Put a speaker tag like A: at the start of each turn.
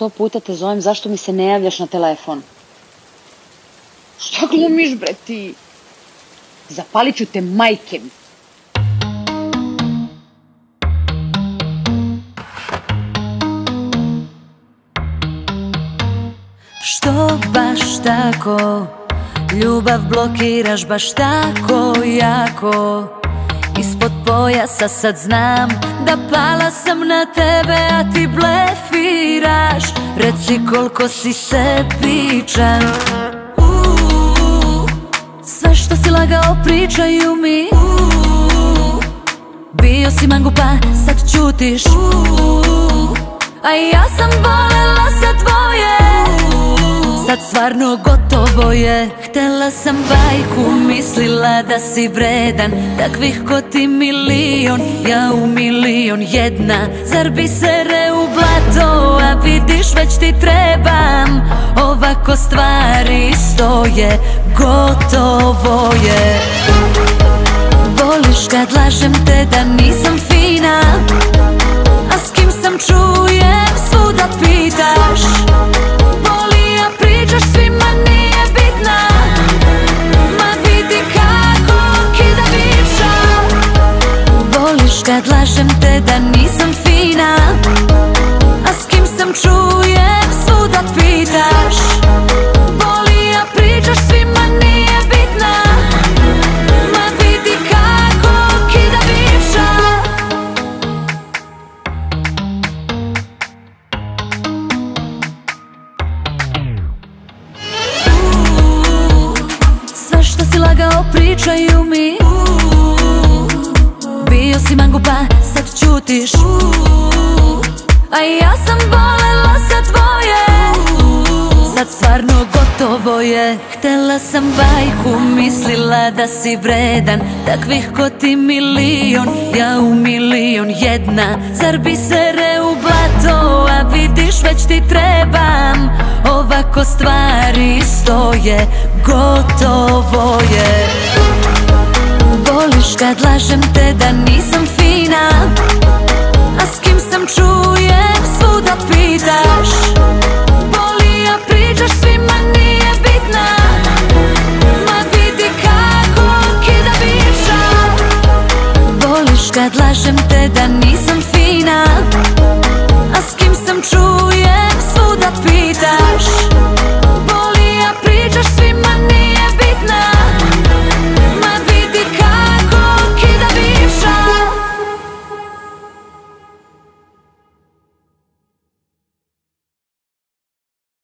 A: 100 puta te zovem, zašto mi se ne javljaš na telefon? Šta glumiš, bre, ti? Zapalit ću te, majke mi.
B: Što baš tako ljubav blokiraš baš tako jako? Ispod pojasa sad znam da pala sam na tebe, a ti blefiraš. Reci koliko si sebičan. Sve što si lagao pričaju mi. Bio si mangupa, sad ćutiš. A ja sam volela sa tvoje. Sad stvarno gotovo je. Htela sam bajku, mislila da si vredan. Takvih ko ti milion, ja u milion jedna. Zar bi se u blato, a vidiš već ti trebam. Ovako stvari stoje, gotovo je. Voliš kad lažem te da nisam fina, a s kim sam čujem svuda pitaš. Pričaš svima nije bitna, ma vidi kako kida bivša. Voliš kad lažem te da nisam fina, a s kim sam čujem svuda pitaš. Boli, a pričaš svima nije bitna, ma vidi kako kida bivša. Što si lagao pričaju mi. Bio si mangupa, sad ćutiš. A ja sam volela sa tvoje. Sad stvarno gotovo je. Htela sam bajku, mislila da si vredan. Takvih ko ti milion, ja u milion jedna. Zar bi se u blato, a vidiš već ti trebam. Ovako stvari stoje, gotovo je. Voliš kad lažem te da nisam fina, a s kim sam čujem svuda pitaš. Boli, a pričaš svima nije bitna, ma vidi kako kida bivša. Voliš kad lažem te da nisam fina, a s kim sam čujem svuda pitaš.